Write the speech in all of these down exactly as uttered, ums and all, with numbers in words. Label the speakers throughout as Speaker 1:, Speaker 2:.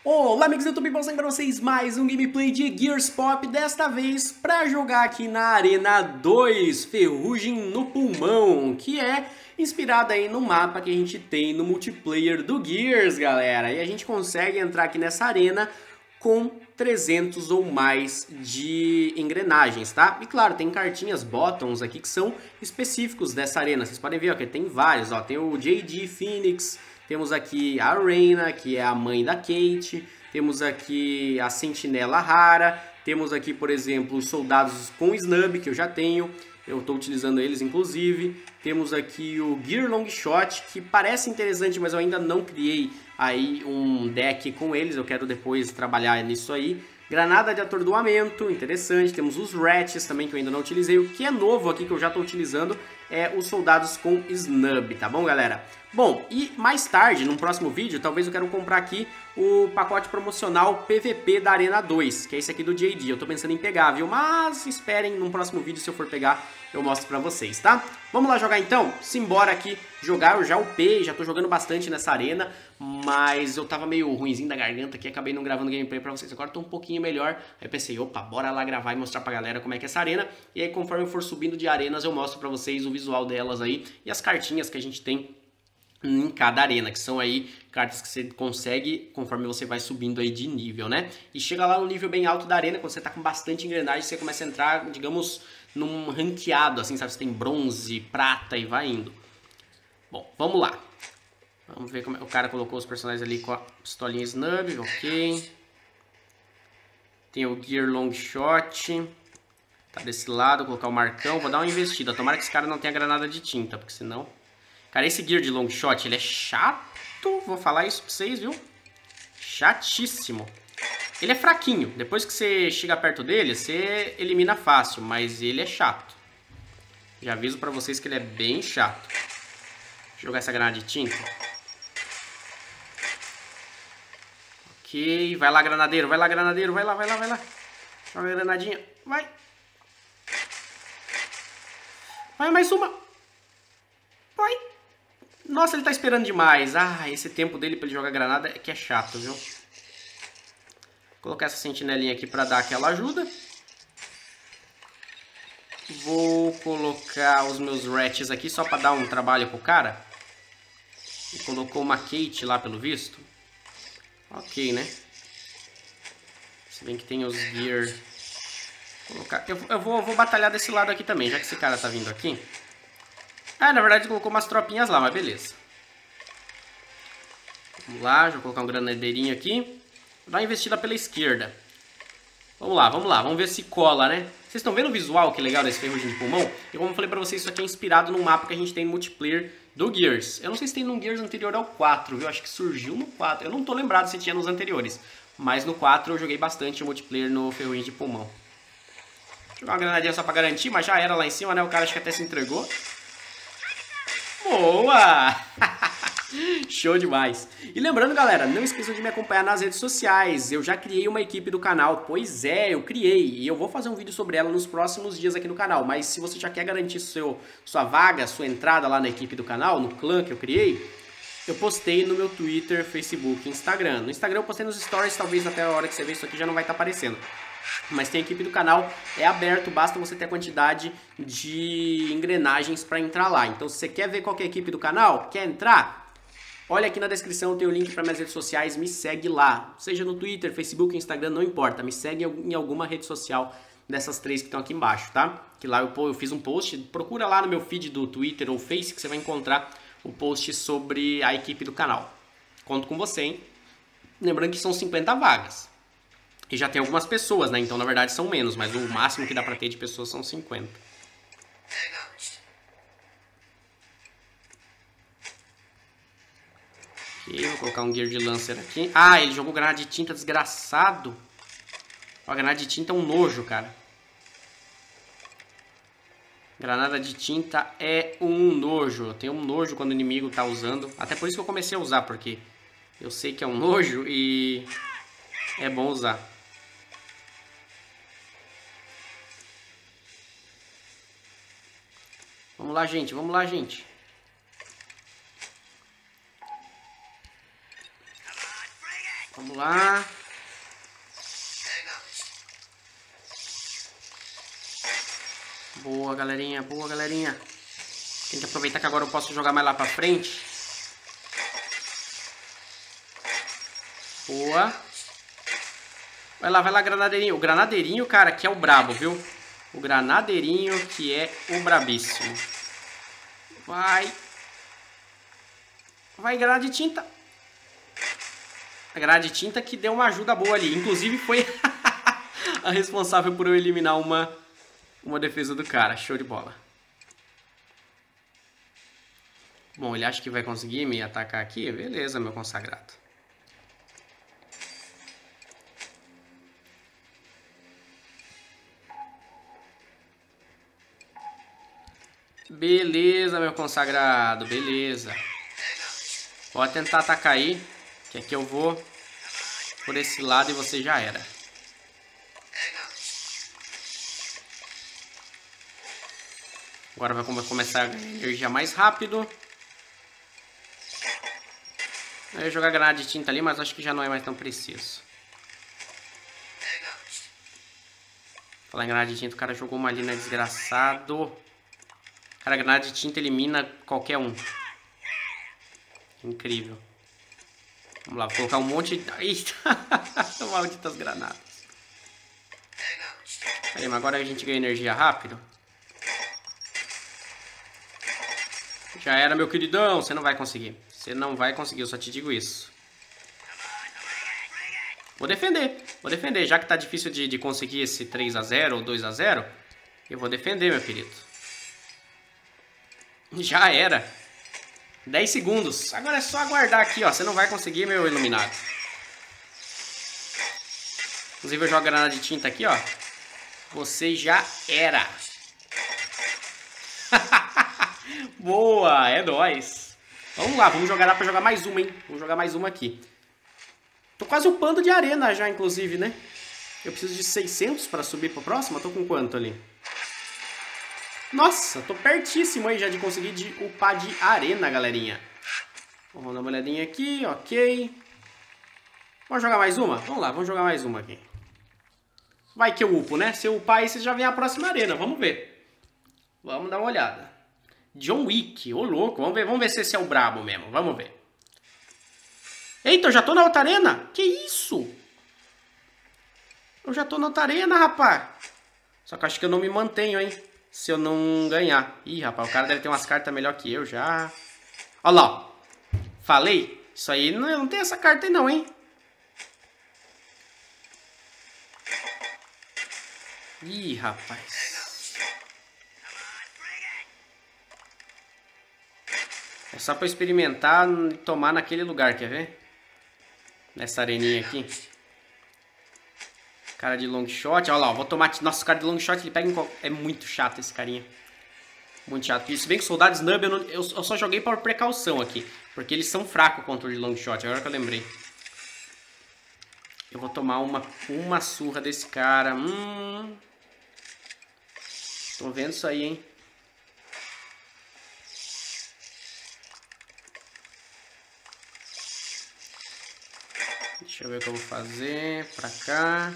Speaker 1: Olá amigos do YouTube, passando para vocês mais um gameplay de Gears Pop, desta vez para jogar aqui na Arena dois, Ferrugem no Pulmão, que é inspirada aí no mapa que a gente tem no multiplayer do Gears, galera. E a gente consegue entrar aqui nessa arena com trezentos ou mais de engrenagens, tá? E claro, tem cartinhas bottoms aqui que são específicos dessa arena. Vocês podem ver, ó, que tem vários, ó. Tem o J D Phoenix, temos aqui a Reina, que é a mãe da Kate, temos aqui a Sentinela Rara, temos aqui, por exemplo, os soldados com Snub, que eu já tenho, eu estou utilizando eles inclusive. Temos aqui o Gear Longshot, que parece interessante, mas eu ainda não criei aí um deck com eles, eu quero depois trabalhar nisso aí. Granada de atordoamento, interessante. Temos os Rats também, que eu ainda não utilizei. O que é novo aqui, que eu já estou utilizando, é os soldados com Snub, tá bom, galera? Bom, e mais tarde, num próximo vídeo, talvez eu quero comprar aqui o pacote promocional P V P da Arena dois, que é esse aqui do J D. Eu tô pensando em pegar, viu? Mas esperem, num próximo vídeo, se eu for pegar, eu mostro pra vocês, tá? Vamos lá jogar então? Simbora aqui jogar. Eu já upei, já tô jogando bastante nessa arena, mas eu tava meio ruinzinho da garganta aqui, acabei não gravando gameplay pra vocês. Agora tô um pouquinho melhor, aí eu pensei, opa, bora lá gravar e mostrar pra galera como é que é essa arena. E aí, conforme eu for subindo de arenas, eu mostro pra vocês o visual delas aí e as cartinhas que a gente tem em cada arena, que são aí cartas que você consegue conforme você vai subindo aí de nível, né? E chega lá no nível bem alto da arena, quando você tá com bastante engrenagem, você começa a entrar, digamos, num ranqueado, assim, sabe? Você tem bronze, prata e vai indo. Bom, vamos lá. Vamos ver como é. O cara colocou os personagens ali com a pistolinha Snub, ok. Tem o Gear Longshot. Tá desse lado, vou colocar o Marcão. Vou dar uma investida. Tomara que esse cara não tenha granada de tinta, porque senão... Cara, esse Gear de Longshot, ele é chato. Vou falar isso pra vocês, viu? Chatíssimo. Ele é fraquinho. Depois que você chega perto dele, você elimina fácil. Mas ele é chato. Já aviso pra vocês que ele é bem chato. Deixa eu jogar essa granada de tinta. Ok. Vai lá, granadeiro. Vai lá, granadeiro. Vai lá, vai lá, vai lá. Joga a granadinha. Vai. Vai, mais uma. Vai. Nossa, ele tá esperando demais. Ah, esse tempo dele pra ele jogar granada é que é chato, viu? Vou colocar essa sentinelinha aqui pra dar aquela ajuda. Vou colocar os meus Rats aqui só pra dar um trabalho pro cara. Ele colocou uma Kate lá, pelo visto. Ok, né? Se bem que tem os Gear... Colocar... Eu, eu, vou, eu vou batalhar desse lado aqui também, já que esse cara tá vindo aqui. Ah, na verdade colocou umas tropinhas lá, mas beleza. Vamos lá, deixa eu colocar um granadeirinho aqui. Vou dar uma investida pela esquerda. Vamos lá, vamos lá, vamos ver se cola, né? Vocês estão vendo o visual, que legal desse Ferrugem de Pulmão? E como eu falei pra vocês, isso aqui é inspirado num mapa que a gente tem no multiplayer do Gears. Eu não sei se tem no Gears anterior ao quatro, viu? Acho que surgiu no quatro. Eu não tô lembrado se tinha nos anteriores. Mas no quatro eu joguei bastante o multiplayer no Ferrugem de Pulmão. Vou jogar uma granadinha só pra garantir, mas já era lá em cima, né? O cara acho que até se entregou. Boa! Show demais! E lembrando, galera, não esqueçam de me acompanhar nas redes sociais. Eu já criei uma equipe do canal. Pois é, eu criei. E eu vou fazer um vídeo sobre ela nos próximos dias aqui no canal. Mas se você já quer garantir seu, sua vaga, sua entrada lá na equipe do canal, no clã que eu criei, eu postei no meu Twitter, Facebook e Instagram. No Instagram eu postei nos stories, talvez até a hora que você ver isso aqui já não vai estar aparecendo. Mas tem a equipe do canal, é aberto, basta você ter a quantidade de engrenagens para entrar lá. Então se você quer ver qual que é a equipe do canal, quer entrar, olha aqui na descrição, tem o link para minhas redes sociais, me segue lá. Seja no Twitter, Facebook, Instagram, não importa, me segue em alguma rede social dessas três que estão aqui embaixo, tá? Que lá eu, eu fiz um post, procura lá no meu feed do Twitter ou Face que você vai encontrar o post sobre a equipe do canal. Conto com você, hein? Lembrando que são cinquenta vagas. E já tem algumas pessoas, né? Então, na verdade, são menos. Mas o máximo que dá pra ter de pessoas são cinquenta. Ok, vou colocar um Gear de Lancer aqui. Ah, ele jogou granada de tinta, desgraçado. Ó, a granada de tinta é um nojo, cara. Granada de tinta é um nojo. Eu tenho um nojo quando o inimigo tá usando. Até por isso que eu comecei a usar, porque eu sei que é um nojo e é bom usar. Vamos lá, gente. Vamos lá, gente. Vamos lá. Boa, galerinha. Boa, galerinha. Tem que aproveitar que agora eu posso jogar mais lá pra frente. Boa. Vai lá, vai lá, granadeirinho. O granadeirinho, cara, que é o brabo, viu? O granadeirinho que é o brabíssimo. Vai. Vai, granada de tinta. A granada de tinta que deu uma ajuda boa ali. Inclusive foi a responsável por eu eliminar uma, uma defesa do cara. Show de bola. Bom, ele acha que vai conseguir me atacar aqui? Beleza, meu consagrado. Beleza, meu consagrado. Beleza. Pode tentar atacar aí. Que aqui eu vou por esse lado e você já era. Agora vai começar a ganhar energia mais rápido. Eu ia jogar granada de tinta ali, mas acho que já não é mais tão preciso. Falar em granada de tinta, o cara jogou uma ali, né? Desgraçado. Cara, a granada de tinta elimina qualquer um. Incrível. Vamos lá, vou colocar um monte de... Eita! Malditas granadas. Aí, mas agora a gente ganha energia rápido. Já era, meu queridão. Você não vai conseguir. Você não vai conseguir, eu só te digo isso. Vou defender. Vou defender. Já que tá difícil de, de conseguir esse três a zero ou dois a zero, eu vou defender, meu querido. Já era. dez segundos. Agora é só aguardar aqui, ó. Você não vai conseguir, meu iluminado. Inclusive eu jogo a granada de tinta aqui, ó. Você já era. Boa, é nóis. Vamos lá, vamos jogar lá pra jogar mais uma, hein. Vamos jogar mais uma aqui. Tô quase upando de arena já, inclusive, né? Eu preciso de seiscentos pra subir pro próximo. Eu tô com quanto ali? Nossa, tô pertíssimo aí já de conseguir de upar de arena, galerinha. Vamos dar uma olhadinha aqui, ok. Vamos jogar mais uma? Vamos lá, vamos jogar mais uma aqui. Vai que eu upo, né? Se eu upar aí, você já vem a próxima arena, vamos ver. Vamos dar uma olhada. John Wick, ô louco, vamos ver, vamos ver se esse é o brabo mesmo, vamos ver. Eita, eu já tô na outra arena? Que isso? Eu já tô na outra arena, rapaz. Só que eu acho que eu não me mantenho, hein? Se eu não ganhar. Ih, rapaz, o cara deve ter umas cartas melhor que eu já. Olha lá, ó. Falei? Isso aí, não, não tem essa carta aí não, hein? Ih, rapaz. É só pra experimentar e tomar naquele lugar, quer ver? Nessa areninha aqui. Cara de long shot, olha lá, ó, vou tomar... Nossa, o cara de long shot, ele pega em... qual... É muito chato esse carinha. Muito chato. Se bem que o soldado Snub, eu, não... eu só joguei por precaução aqui. Porque eles são fracos contra o de long shot, agora que eu lembrei. Eu vou tomar uma, uma surra desse cara. Hum... Tô vendo isso aí, hein? Deixa eu ver o que eu vou fazer. Pra cá.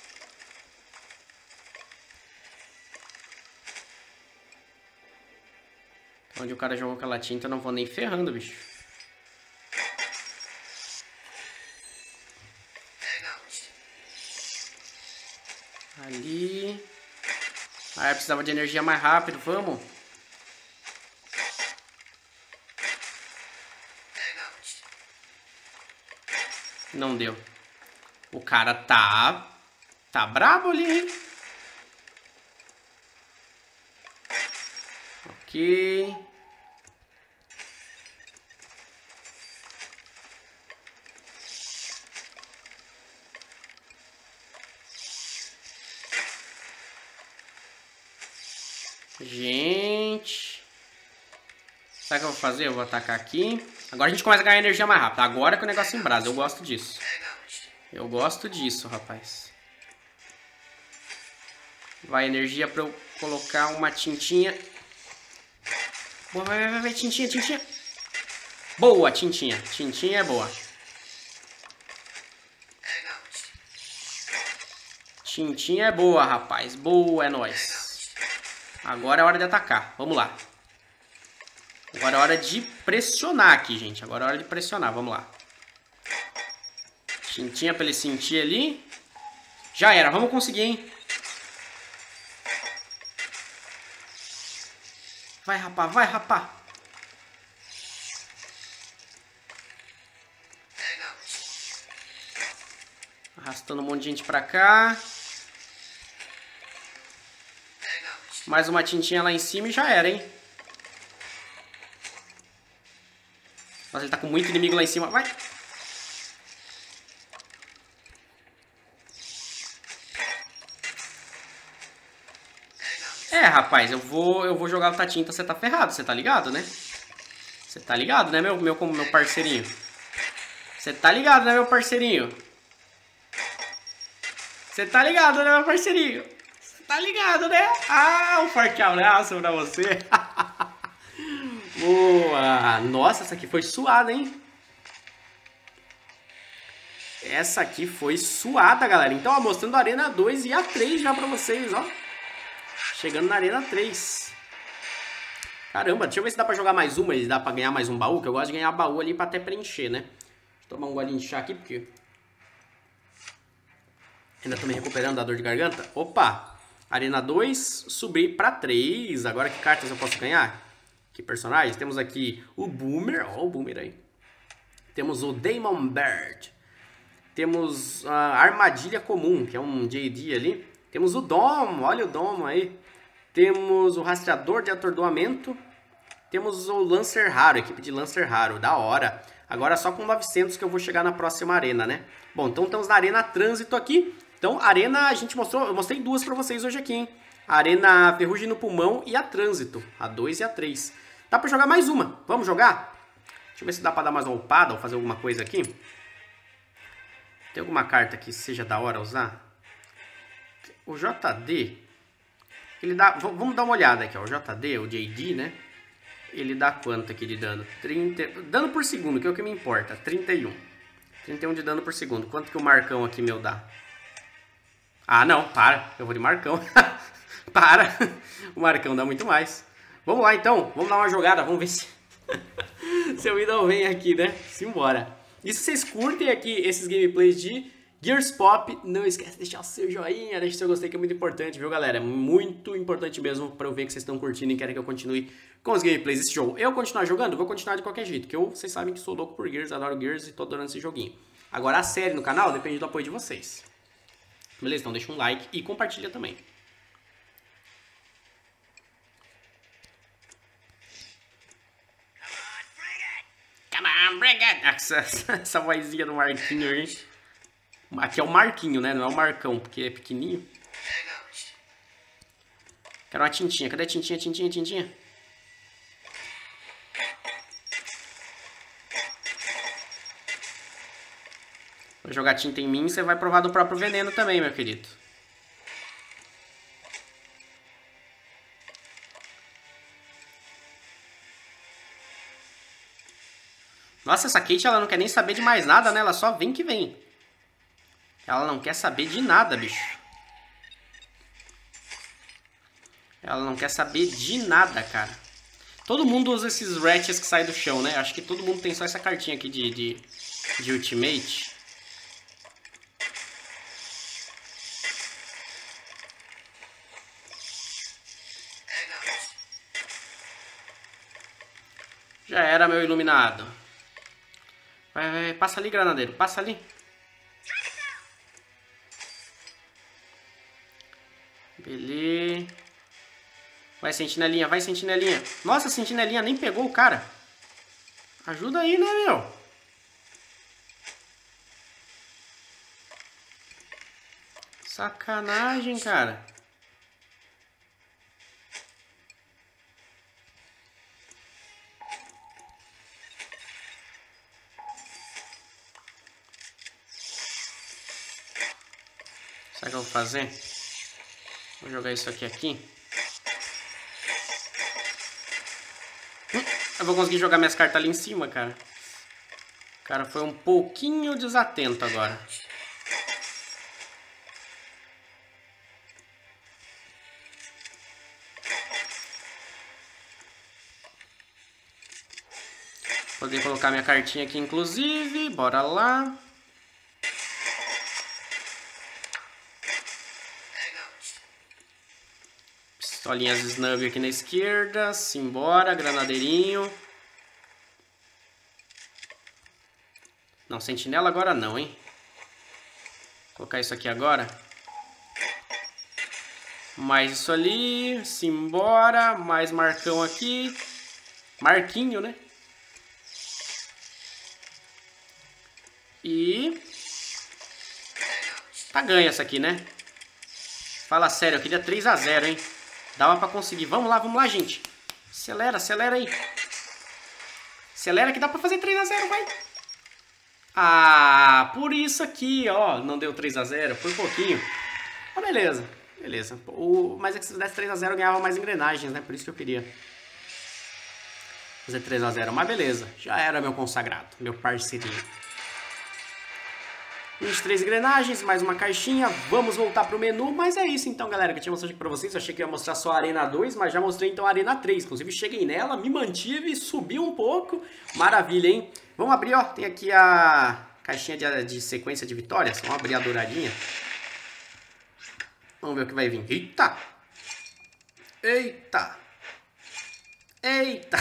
Speaker 1: Onde o cara jogou aquela tinta, eu não vou nem ferrando, bicho. Ali. Ah, eu precisava de energia mais rápido, vamos. Não deu. O cara tá... Tá brabo ali, hein? Ok. Gente. Sabe o que eu vou fazer? Eu vou atacar aqui. Agora a gente começa a ganhar energia mais rápido. Agora que o negócio embrasa. Eu gosto disso. Eu gosto disso, rapaz. Vai energia pra eu colocar uma tintinha. Boa, vai, vai, vai, vai, tintinha, tintinha. Boa, tintinha. Tintinha é boa. Tintinha é boa, rapaz. Boa, é nóis. Agora é hora de atacar. Vamos lá. Agora é hora de pressionar aqui, gente. Agora é hora de pressionar. Vamos lá. Tintinha pra ele sentir ali. Já era. Vamos conseguir, hein? Vai, rapá. Vai, rapá. Arrastando um monte de gente pra cá. Mais uma tintinha lá em cima e já era, hein? Nossa, ele tá com muito inimigo lá em cima. Vai! É, rapaz, eu vou, eu vou jogar outra tinta, você tá ferrado, você tá ligado, né? Você tá ligado, né, meu, meu, meu parceirinho? Você tá ligado, né, meu parceirinho? Você tá ligado, né, meu parceirinho? Você tá ligado, né? Ah, um forte abraço pra você. Boa! Nossa, essa aqui foi suada, hein? Essa aqui foi suada, galera. Então, ó, mostrando a Arena dois e a três já pra vocês, ó. Chegando na Arena três. Caramba, deixa eu ver se dá pra jogar mais uma e dá pra ganhar mais um baú, que eu gosto de ganhar baú ali pra até preencher, né? Deixa eu tomar um golinho de chá aqui, porque... ainda tô me recuperando da dor de garganta. Opa! Arena dois, subi pra três. Agora que cartas eu posso ganhar? Que personagens? Temos aqui o Boomer. Ó, o Boomer aí. Temos o Damon Bird. Temos a Armadilha Comum, que é um J D ali. Temos o Dom. Olha o Dom aí. Temos o Rastreador de Atordoamento. Temos o Lancer Raro, equipe de Lancer Raro. Da hora. Agora só com novecentos que eu vou chegar na próxima arena, né? Bom, então estamos na Arena Trânsito aqui. Então, a Arena, a gente mostrou, eu mostrei duas pra vocês hoje aqui, hein? A Arena Ferrugem no Pulmão e a Trânsito. A dois e a três. Dá pra jogar mais uma. Vamos jogar? Deixa eu ver se dá pra dar mais uma upada ou fazer alguma coisa aqui. Tem alguma carta que seja da hora usar? O J D, ele dá... Vamos dar uma olhada aqui, ó. O J D, o J D, né? Ele dá quanto aqui de dano? trinta... Dano por segundo, que é o que me importa. trinta e um. trinta e um de dano por segundo. Quanto que o Marcão aqui meu dá? Ah, não. Para. Eu vou de Marcão. Para. O Marcão dá muito mais. Vamos lá, então. Vamos dar uma jogada. Vamos ver se... se eu não vem aqui, né? Simbora. E se vocês curtem aqui esses gameplays de Gears Pop, não esquece de deixar o seu joinha, deixa o seu gostei, que é muito importante, viu, galera? Muito importante mesmo pra eu ver que vocês estão curtindo e querem que eu continue com os gameplays desse jogo. Eu continuar jogando? Vou continuar de qualquer jeito, porque eu, vocês sabem que sou louco por Gears, adoro Gears e tô adorando esse joguinho. Agora, a série no canal depende do apoio de vocês. Beleza? Então deixa um like e compartilha também. Come on, bring it! Essa, essa vozinha do Marquinho aí. Aqui é o Marquinho, né? Não é o Marcão, porque é pequenininho. Quero uma tintinha. Cadê a tintinha, tintinha, tintinha? Vou jogar tinta em mim e você vai provar do próprio veneno também, meu querido. Nossa, essa Kate, ela não quer nem saber de mais nada, né? Ela só vem que vem. Ela não quer saber de nada, bicho. Ela não quer saber de nada, cara. Todo mundo usa esses ratchets que saem do chão, né? Acho que todo mundo tem só essa cartinha aqui de, de, de ultimate. Já era, meu iluminado. Vai, vai, passa ali, granadeiro. Passa ali. Beleza. Vai, sentinelinha. Vai, sentinelinha. Nossa, a sentinelinha nem pegou o cara. Ajuda aí, né, meu? Sacanagem, cara. Sabe o que eu vou fazer? Vou jogar isso aqui aqui. Hum, eu vou conseguir jogar minhas cartas ali em cima, cara. O cara foi um pouquinho desatento agora. poder colocar minha cartinha aqui, inclusive. Bora lá. Pistolinhas snub aqui na esquerda. Simbora, granadeirinho. Não, sentinela agora não, hein? Vou colocar isso aqui agora. Mais isso ali. Simbora. Mais marcão aqui. Marquinho, né? E... tá ganho essa aqui, né? Fala sério, eu queria três a zero, hein? Dava pra conseguir. Vamos lá, vamos lá, gente. Acelera, acelera aí. Acelera que dá pra fazer três a zero, vai. Ah, por isso aqui, ó. Não deu três a zero, foi pouquinho. Mas beleza, beleza. O... Mas é que se desse três a zero eu ganhava mais engrenagens, né? Por isso que eu queria fazer três a zero. Mas beleza, já era meu consagrado, meu parceirinho. vinte e três engrenagens, mais uma caixinha. Vamos voltar pro menu, mas é isso então, galera, que eu tinha mostrado aqui pra vocês. Eu achei que ia mostrar só a Arena dois, mas já mostrei então a Arena três. Inclusive cheguei nela, me mantive, subi um pouco. Maravilha, hein? Vamos abrir, ó, tem aqui a caixinha de, de sequência de vitórias. Vamos abrir a douradinha. Vamos ver o que vai vir. Eita! Eita! Eita!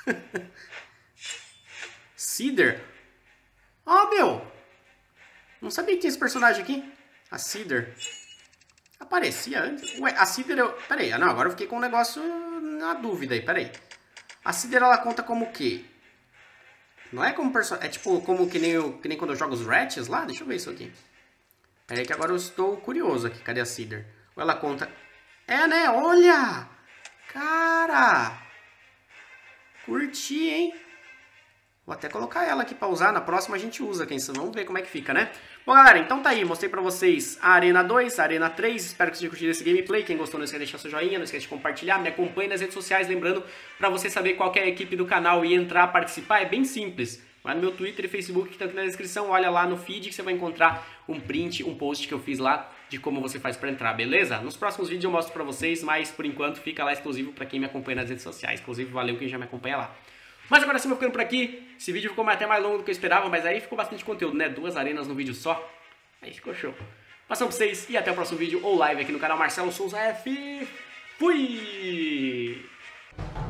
Speaker 1: Cider. Ó, meu! Não sabia que tinha esse personagem aqui. A Cider. Aparecia antes. Ué, a Cider eu... Pera aí, não, agora eu fiquei com um negócio na dúvida aí, pera aí. A Cider ela conta como o quê? Não é como personagem... É tipo como que nem, eu, que nem quando eu jogo os Ratchets lá? Deixa eu ver isso aqui. Pera aí que agora eu estou curioso aqui. Cadê a Cider? Ou ela conta... É, né? Olha! Cara! Curti, hein? Vou até colocar ela aqui pra usar, na próxima a gente usa, quem sabe, vamos ver como é que fica, né? Bom, galera, então tá aí, mostrei pra vocês a Arena dois, a Arena três, espero que vocês tenham curtido esse gameplay, quem gostou não esquece de deixar seu joinha, não esquece de compartilhar, me acompanhe nas redes sociais, lembrando, pra você saber qual que é a equipe do canal e entrar, participar, é bem simples. Vai no meu Twitter e Facebook, que tá aqui na descrição, olha lá no feed que você vai encontrar um print, um post que eu fiz lá de como você faz pra entrar, beleza? Nos próximos vídeos eu mostro pra vocês, mas por enquanto fica lá exclusivo pra quem me acompanha nas redes sociais, inclusive valeu quem já me acompanha lá. Mas agora sim, vou ficando por aqui. Esse vídeo ficou até mais longo do que eu esperava, mas aí ficou bastante conteúdo, né? Duas arenas no vídeo só. Aí ficou show. Passando pra vocês e até o próximo vídeo ou live aqui no canal Marcelo Souza F. Fui!